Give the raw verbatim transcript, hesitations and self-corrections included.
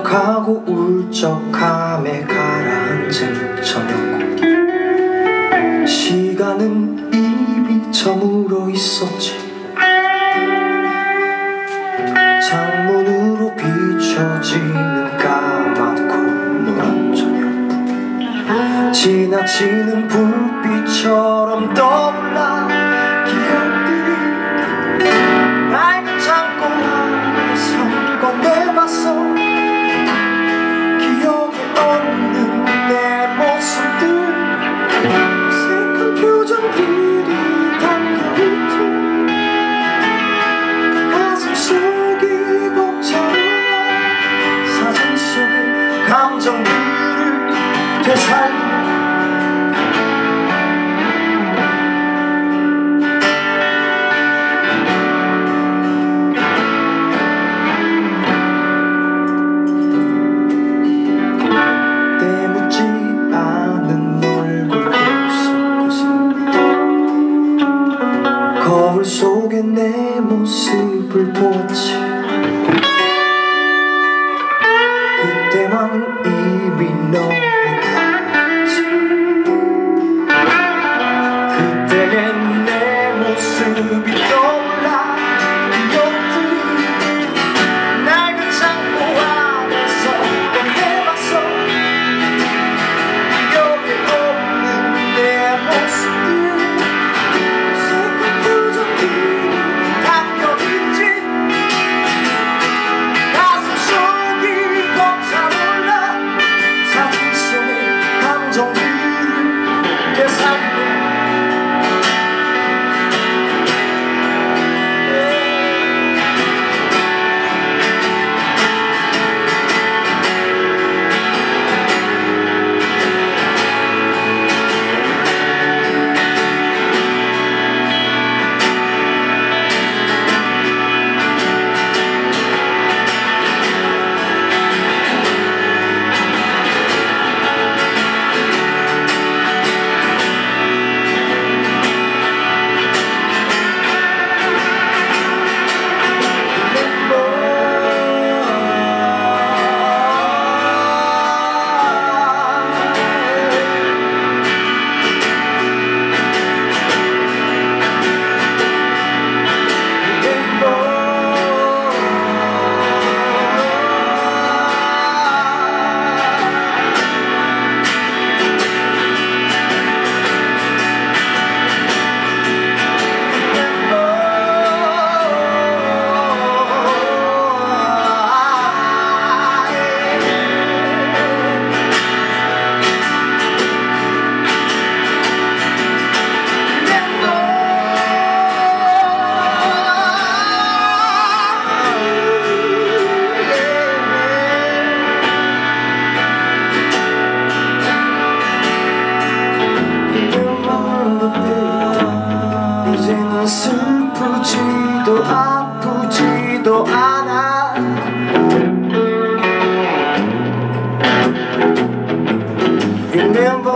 울적하고 울적함에 가라앉은 저녁. 시간은 이미 저물어 있었지. 창문으로 비춰지는 까맣고 노란 저녁. 지나치는 불빛처럼 떠올라 기억들이 낡은 창고 안에서 꺼내봤어. 기억에 없는 내 모습들, 어색한 표정들이 담겨있지. 가슴 속이 벅차오르 사진 속의 감정들을 되살려. 거울 속에 내 모습을 보았지. 그때만 이미 너무 달랐지. 그때의 내 모습이 떠올라 기억들이 낡은 창고 안에서 꺼내봤어. 기억에 없는 내 모습들, 이제는 슬프지도 아프지도 않아. Remember